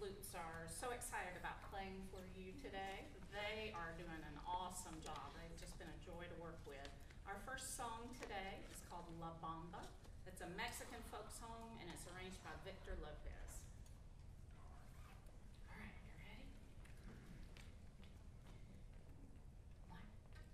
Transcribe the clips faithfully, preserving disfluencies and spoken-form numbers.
Flutes are so excited about playing for you today. They are doing an awesome job. They've just been a joy to work with. Our first song today is called La Bamba. It's a Mexican folk song, and it's arranged by Victor Lopez. All right, you ready? One.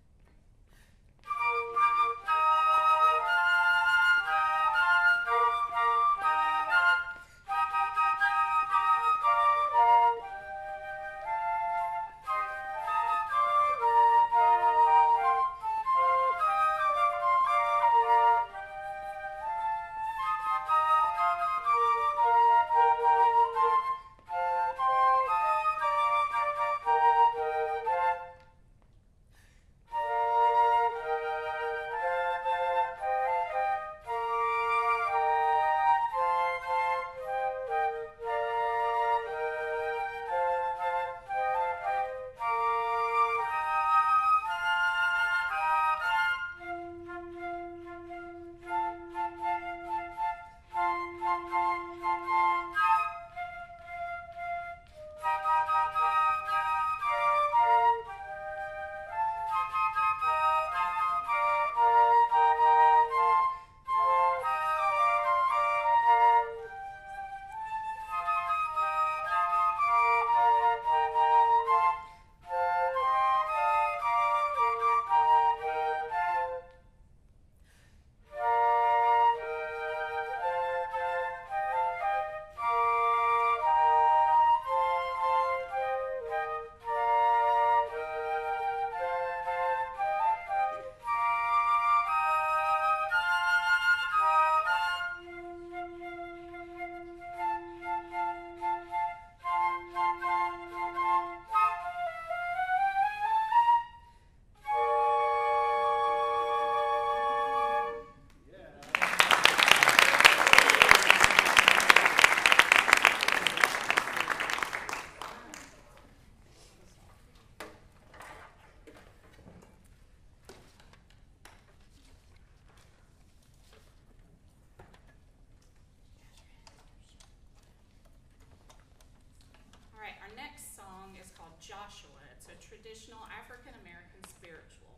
Joshua. It's a traditional African-American spiritual.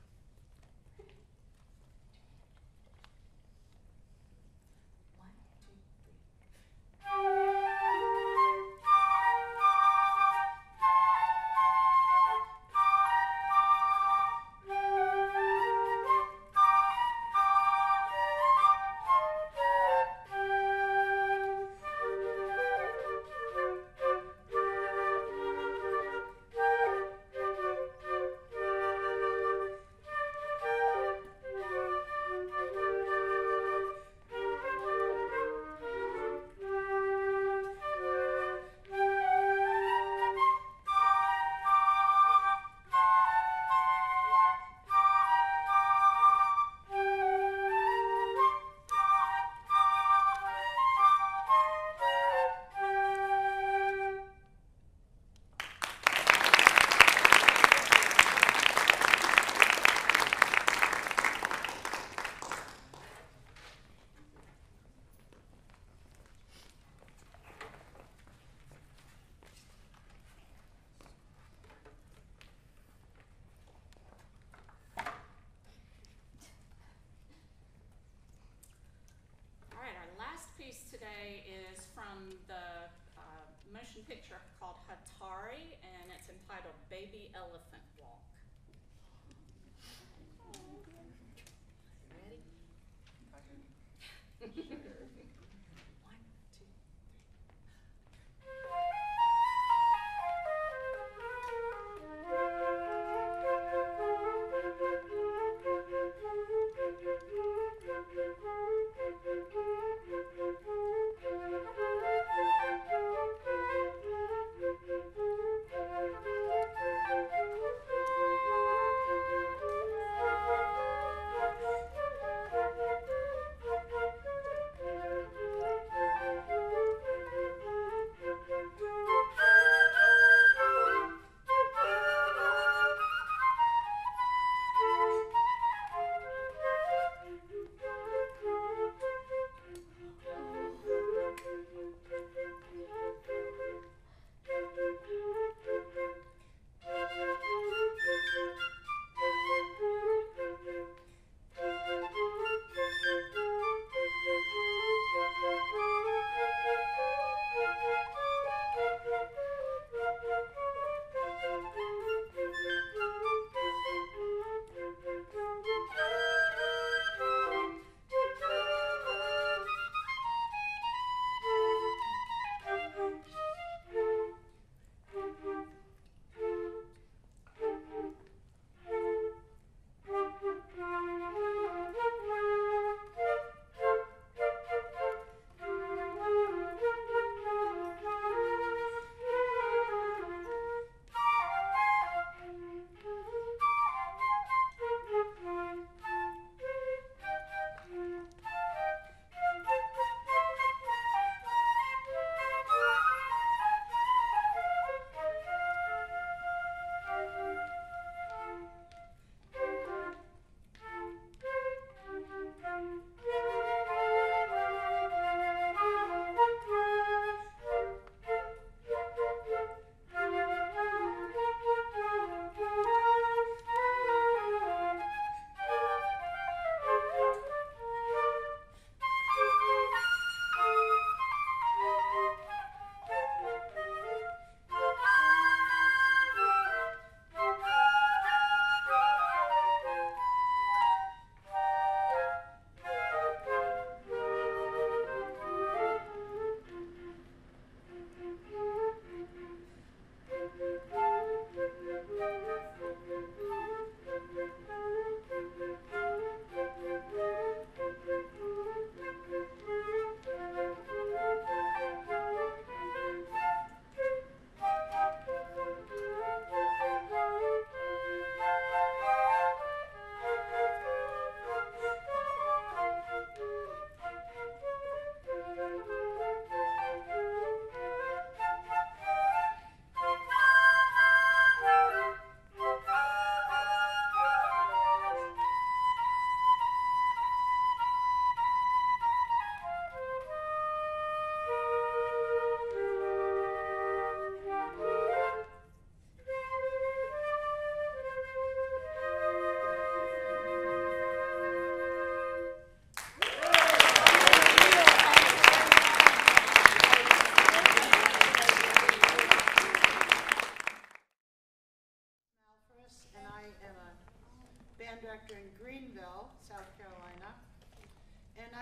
One, two, three. Today is from the uh, motion picture called Hatari, and it's entitled Baby Elephant Walk. Ready? One, two, three. Thank you.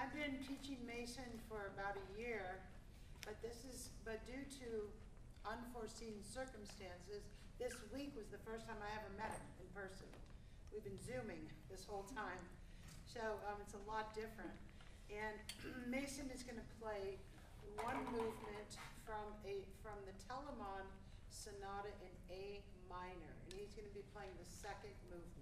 I've been teaching Mason for about a year, but this is, but due to unforeseen circumstances, this week was the first time I ever met him in person. We've been Zooming this whole time, so um, it's a lot different. And Mason is going to play one movement from a from the Telemann Sonata in A minor, and he's going to be playing the second movement.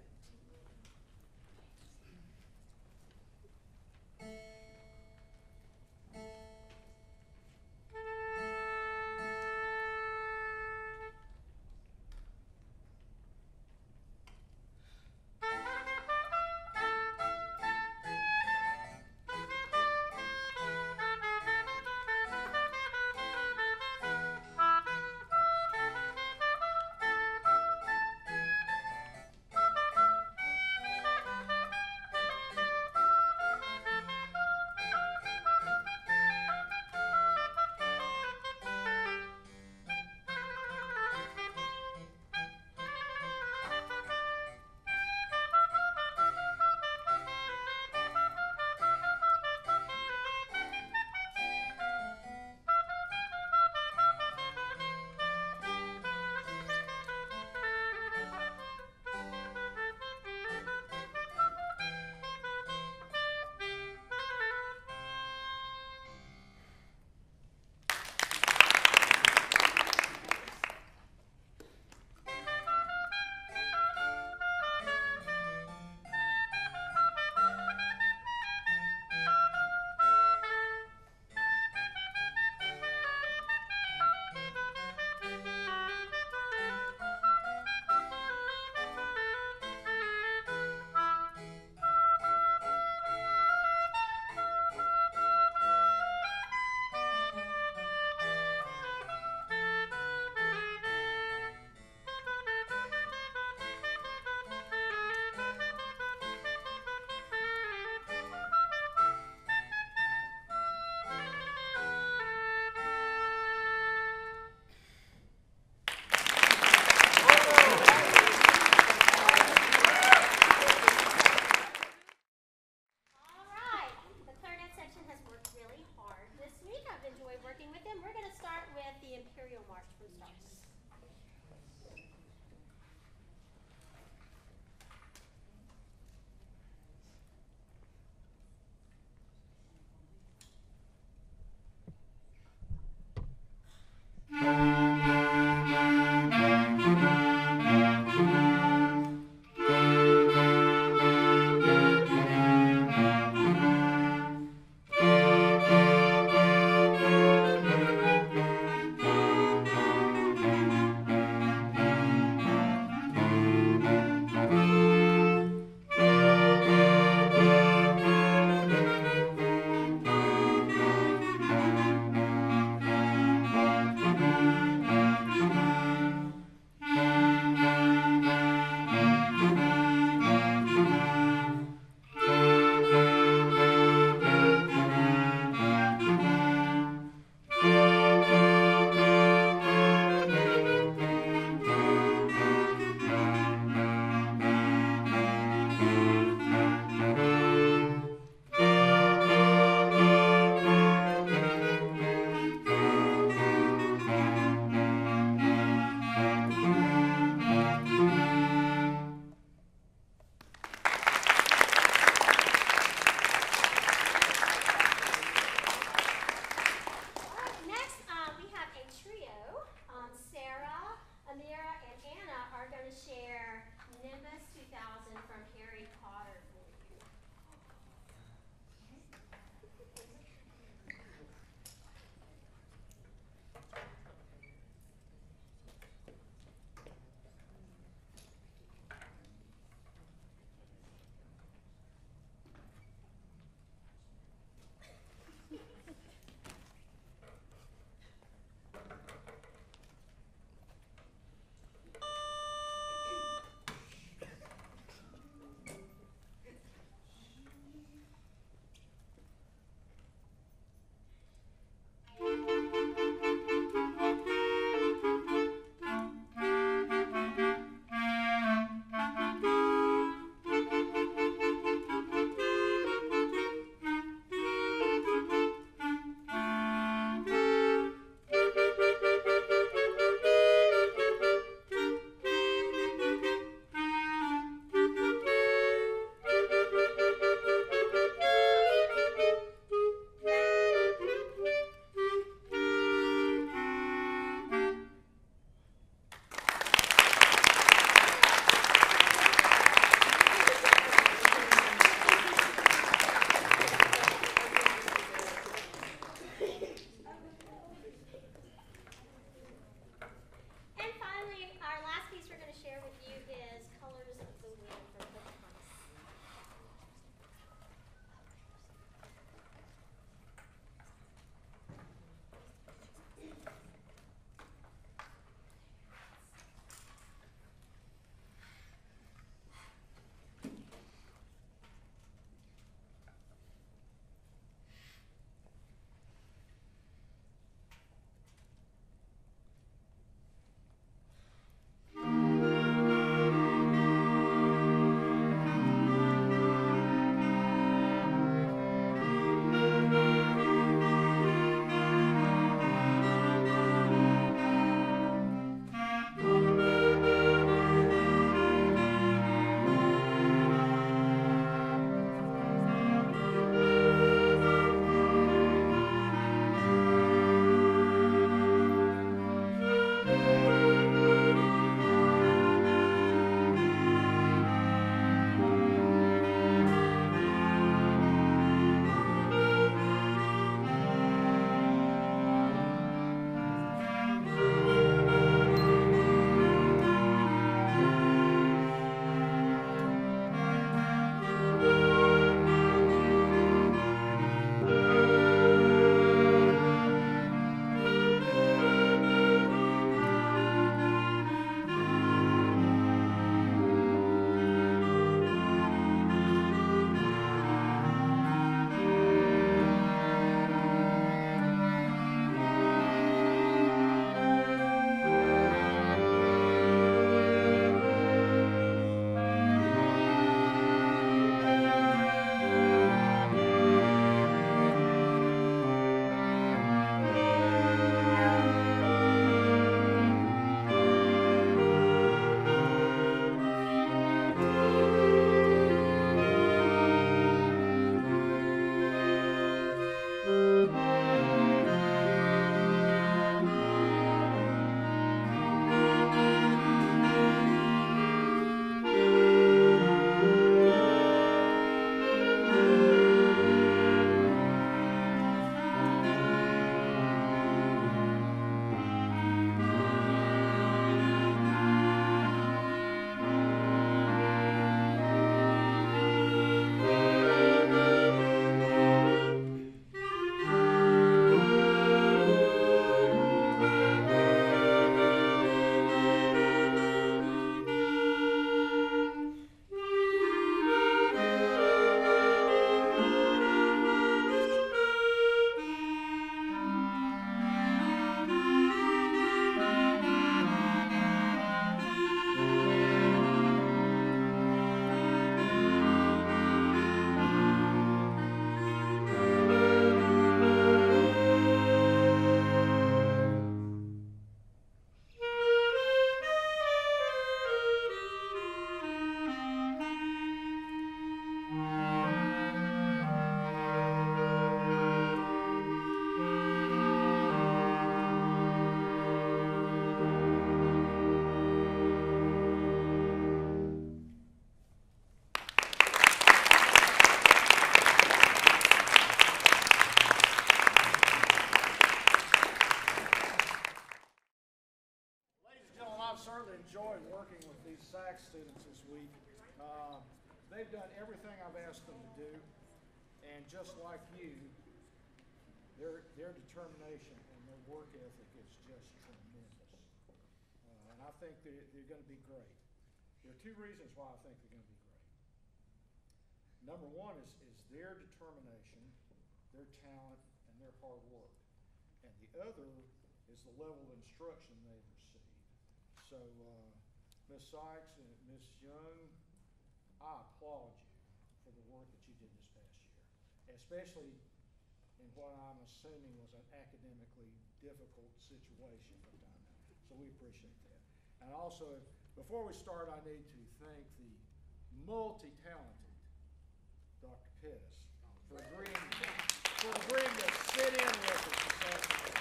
students this week. Um, they've done everything I've asked them to do, and just like you, their their determination and their work ethic is just tremendous. Uh, and I think they're, they're going to be great. There are two reasons why I think they're going to be great. Number one is, is their determination, their talent, and their hard work. And the other is the level of instruction they've received. So, uh, Miz Sykes and Miz Young, I applaud you for the work that you did this past year, especially in what I'm assuming was an academically difficult situation from time to time. So we appreciate that. And also, before we start, I need to thank the multi-talented Doctor Pettus for agreeing, for agreeing to sit in with us this afternoon.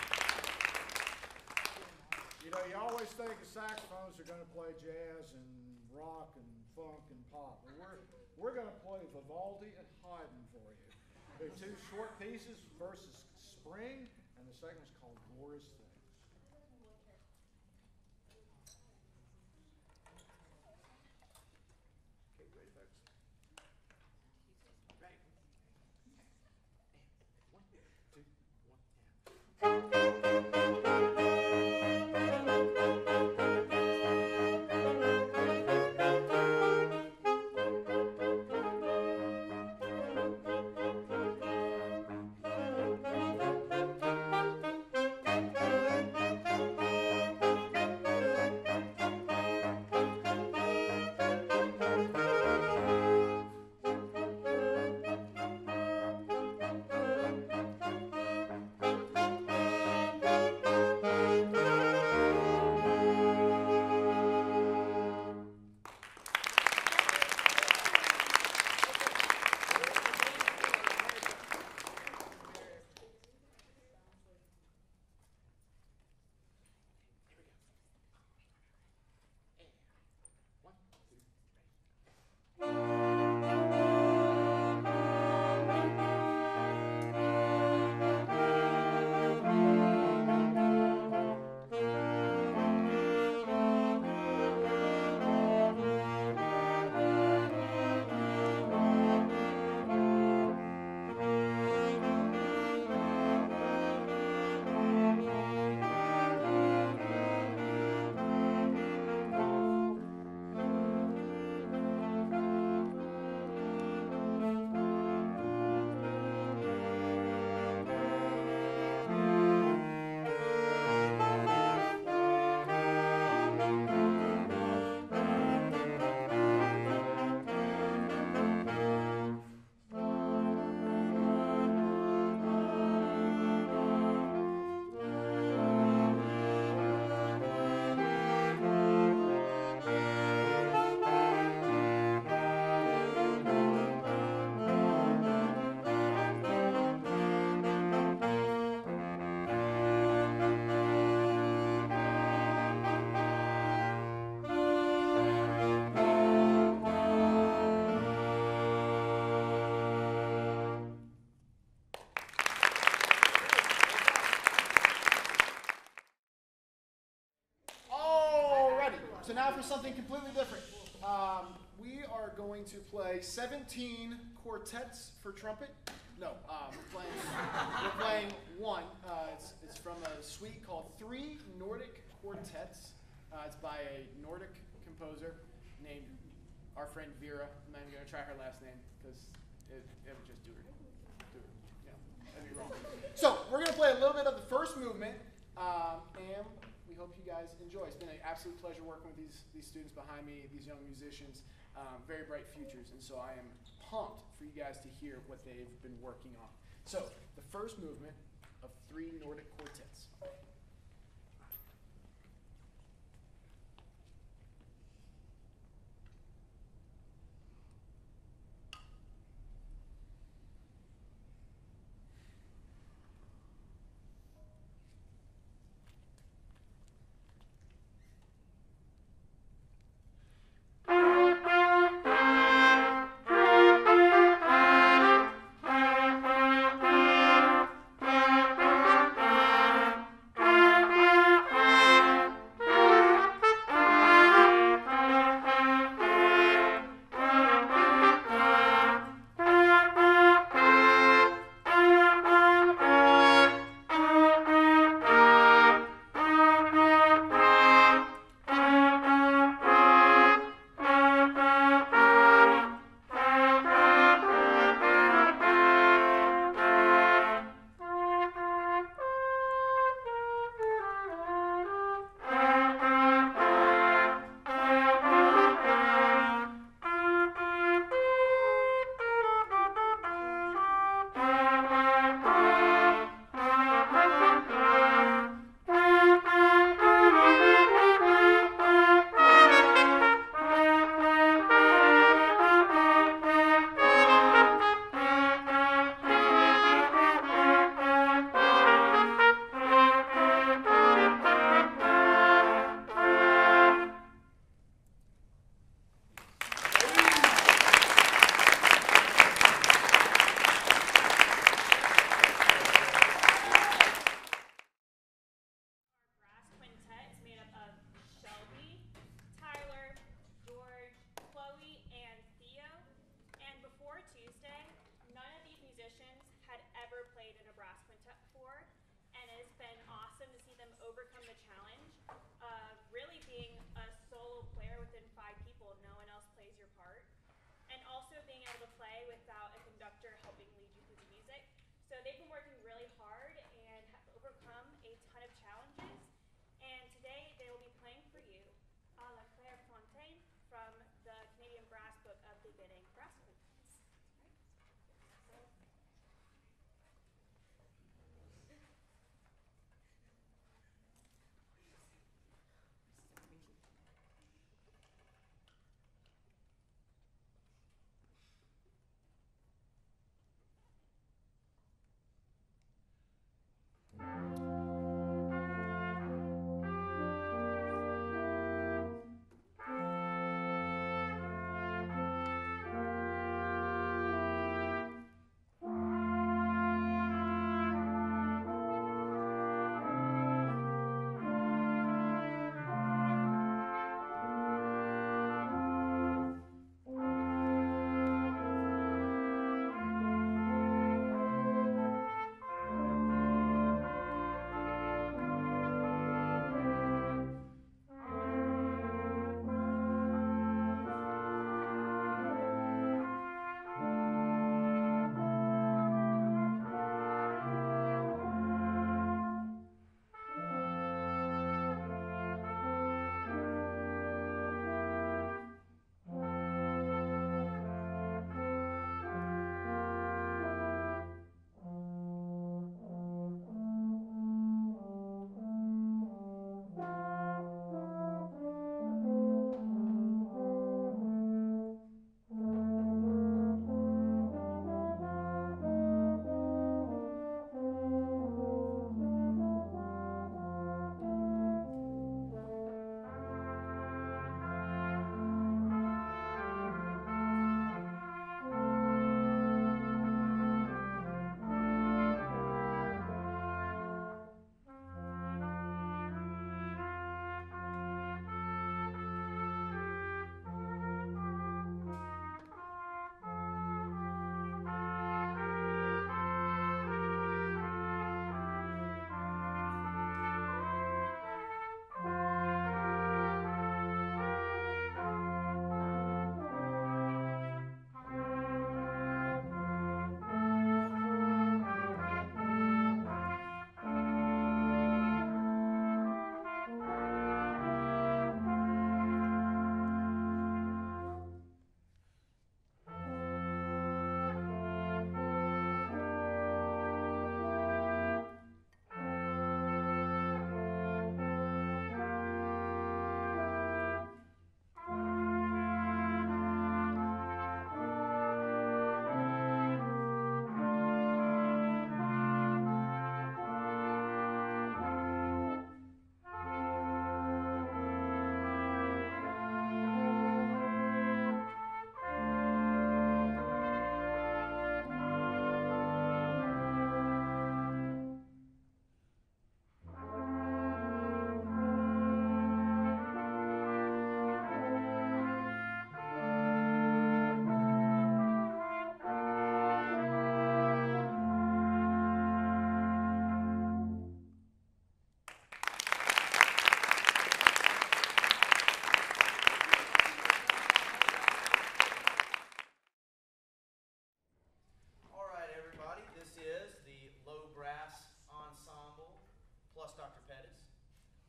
You know, you always think the saxophones are going to play jazz and rock and funk and pop, but we're we're going to play Vivaldi and Haydn for you. They're two short pieces. First is Spring, and the second is called Glorious Things. Okay, ready, folks? Ready. One, two, one, and. So now for something completely different. Um, we are going to play seventeen quartets for trumpet. No, um, we're playing we're playing one. Uh, it's it's from a suite called Three Nordic Quartets. Uh, it's by a Nordic composer named our friend Vera. I'm not even gonna try her last name because it, it would just do her, do her, you know, that'd be wrong. So we're gonna play a little bit of the first movement, um, and we hope you guys enjoy. It's been an absolute pleasure working with these these students behind me, these young musicians, um, very bright futures, and so I am pumped for you guys to hear what they've been working on. So the first movement of Three Nordic Quartets. Thank you.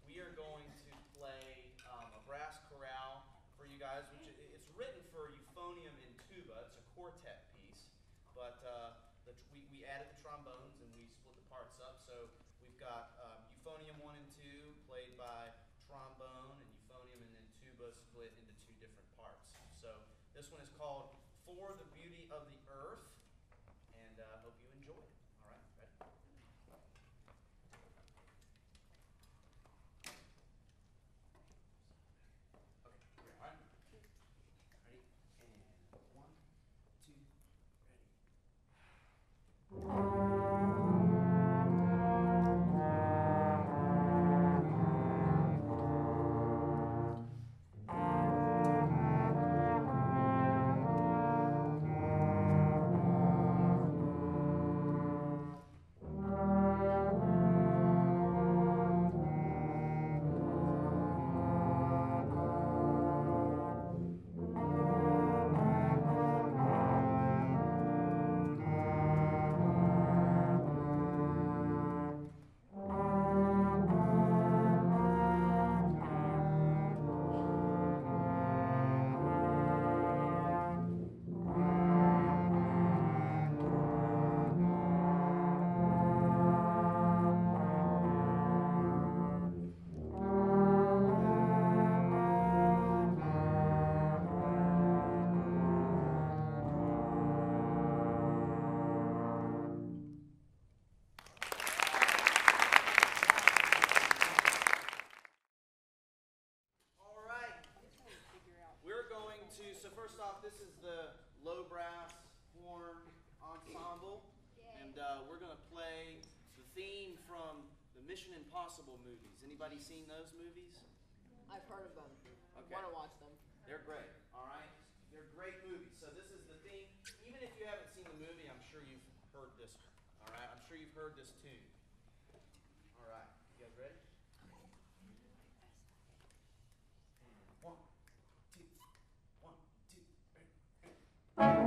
we are going to play um, a brass chorale for you guys, which i- it's written for euphonium and tuba. It's a quartet piece, but uh, the, tr- we, we added the trombones and we split the parts up. So we've got um, euphonium one and two played by trombone, and euphonium and then tuba split into two different parts. So this one is called For the Beauty of the Earth, and uh, hope you enjoy it. All right, ready? Okay, here we are. Ready? And one, two, All right. We're going to, so first off, this is the low brass horn ensemble. And uh, we're going to play the theme from the Mission Impossible movies. Anybody seen those movies? I've heard of them. I Okay. want to watch them. They're great, all right? They're great movies. So this is the theme. Even if you haven't seen the movie, I'm sure you've heard this one, all right? I'm sure you've heard this tune. All right, you guys ready? One, two, one, two, three.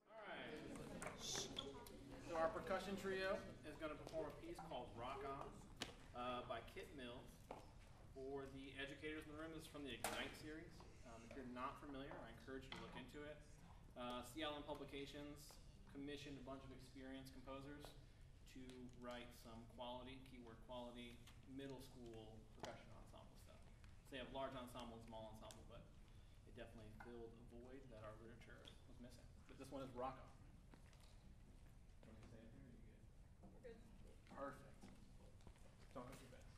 Percussion trio is going to perform a piece called Rock On. uh, by Kit Mills. For the educators in the room, this is from the Ignite series. Um, if you're not familiar, I encourage you to look into it. Uh, C L M Publications commissioned a bunch of experienced composers to write some quality, keyword quality, middle school percussion ensemble stuff. So they have large ensemble and small ensemble, but it definitely filled a void that our literature was missing. But this one is Rocco. Perfect. Don't hurt your best.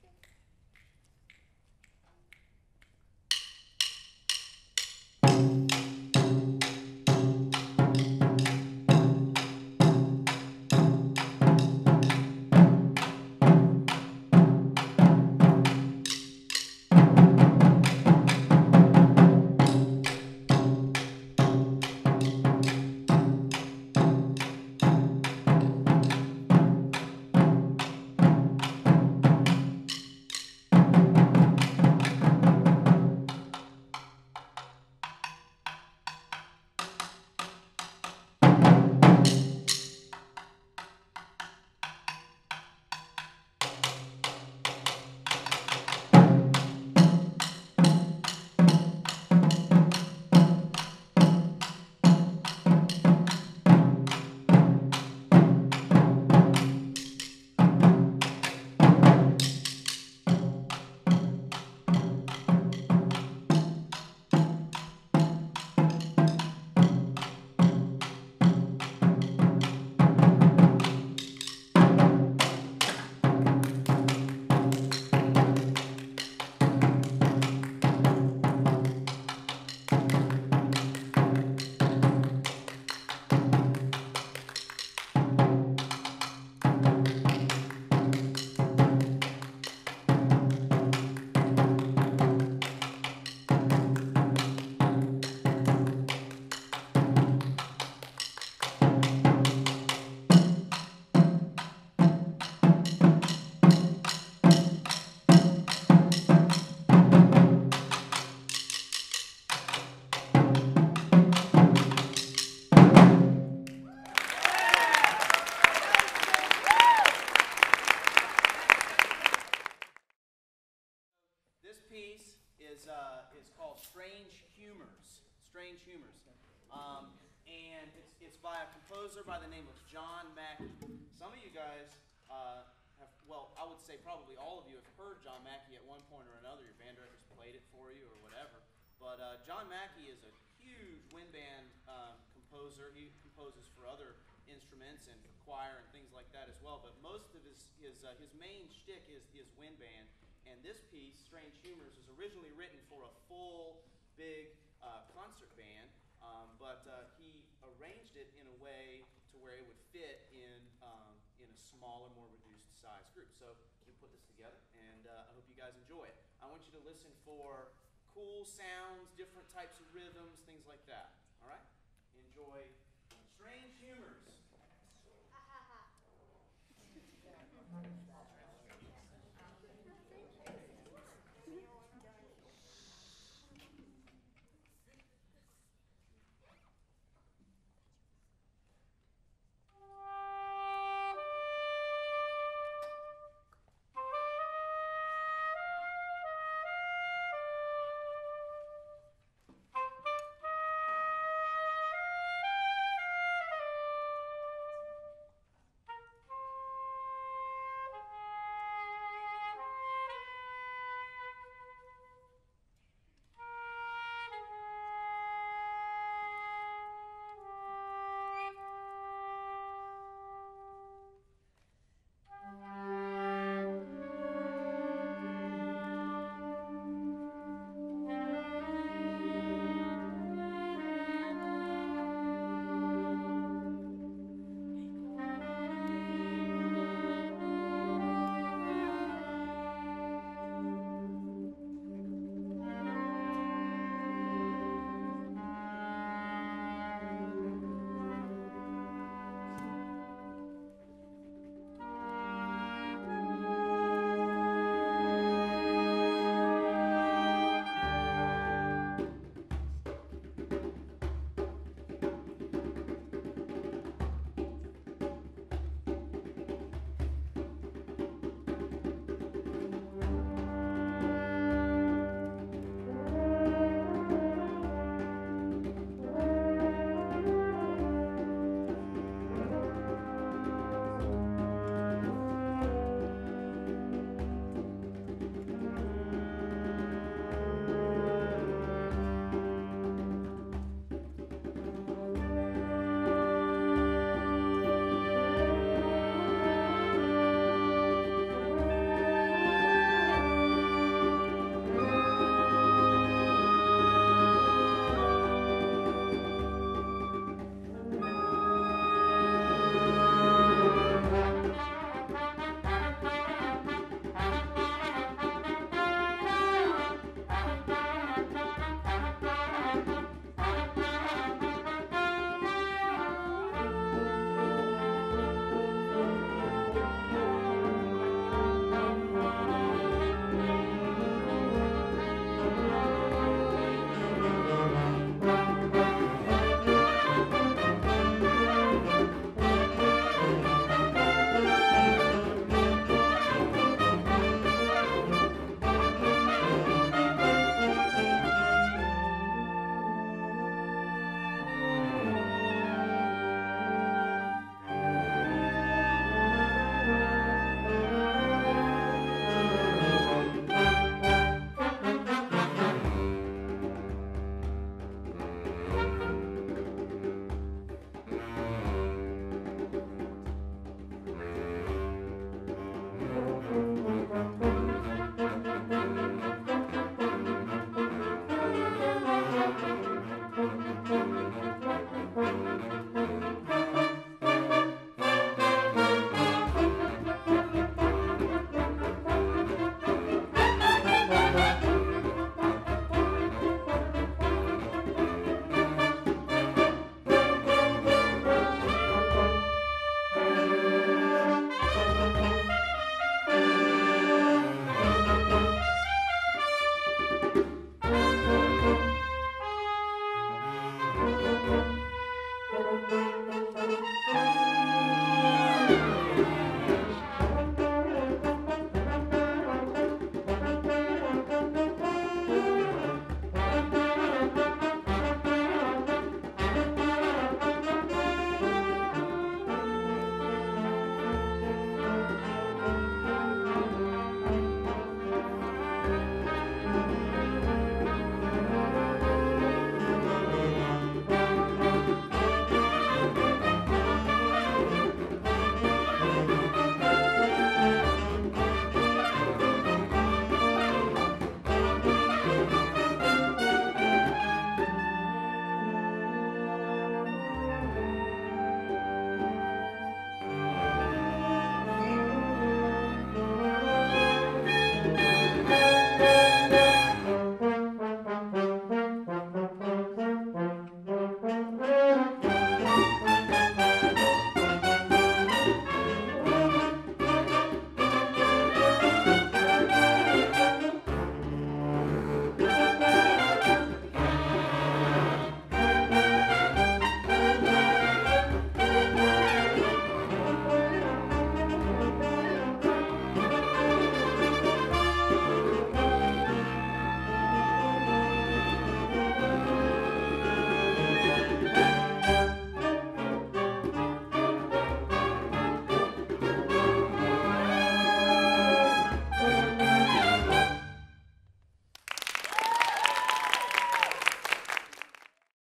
Strange Humors. Um, and it's, it's by a composer by the name of John Mackey. Some of you guys uh, have, well, I would say probably all of you have heard John Mackey at one point or another. Your band director's played it for you or whatever. But uh, John Mackey is a huge wind band um, composer. He composes for other instruments and for choir and things like that as well. But most of his, his, uh, his main shtick is, is wind band. And this piece, Strange Humors, was originally written for a full, big uh, concert band, um, but uh, he arranged it in a way to where it would fit in um, in a smaller, more reduced size group. So we put this together, and uh, I hope you guys enjoy it. I want you to listen for cool sounds, different types of rhythms, things like that. All right? Enjoy Strange Humors. Thank you.